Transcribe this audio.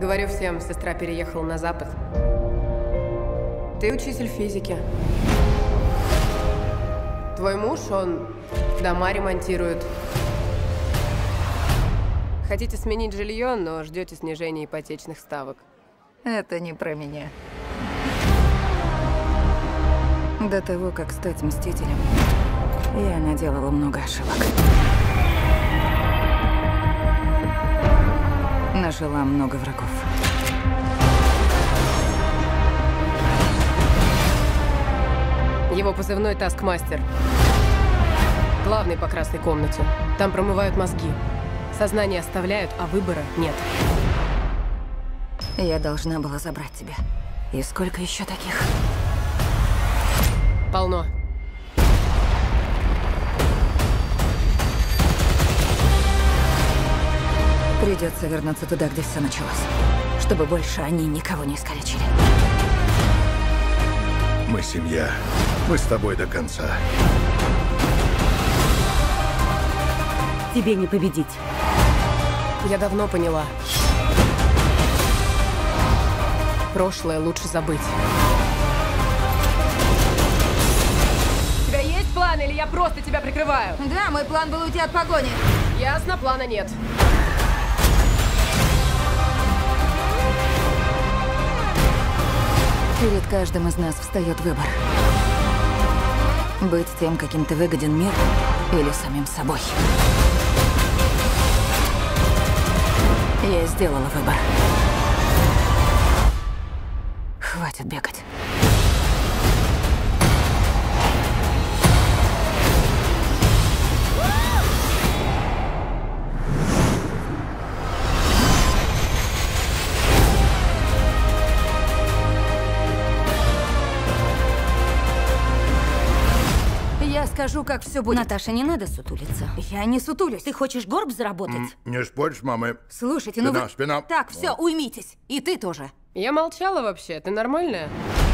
Говорю всем, сестра переехала на Запад. Ты учитель физики. Твой муж, он дома ремонтирует. Хотите сменить жилье, но ждете снижения ипотечных ставок. Это не про меня. До того, как стать Мстителем, я наделала много ошибок. Нажила много врагов. Его позывной Таскмастер. Главный по красной комнате. Там промывают мозги. Сознание оставляют, а выбора нет. Я должна была забрать тебя. И сколько еще таких? Полно. Придется вернуться туда, где все началось. Чтобы больше они никого не искалечили. Мы семья. Мы с тобой до конца. Тебе не победить. Я давно поняла. Прошлое лучше забыть. У тебя есть план, или я просто тебя прикрываю? Да, мой план был уйти от погони. Ясно, плана нет. Перед каждым из нас встает выбор. Быть тем, каким ты выгоден мир, или самим собой. Я сделала выбор. Хватит бегать. Я скажу, как все будет. Наташа, не надо сутулиться. Я не сутулюсь. Ты хочешь горб заработать? Не спорь с мамой. Слушайте, ну Спина, вы... спина. Так, все, уймитесь. И ты тоже. Я молчала вообще. Ты нормальная?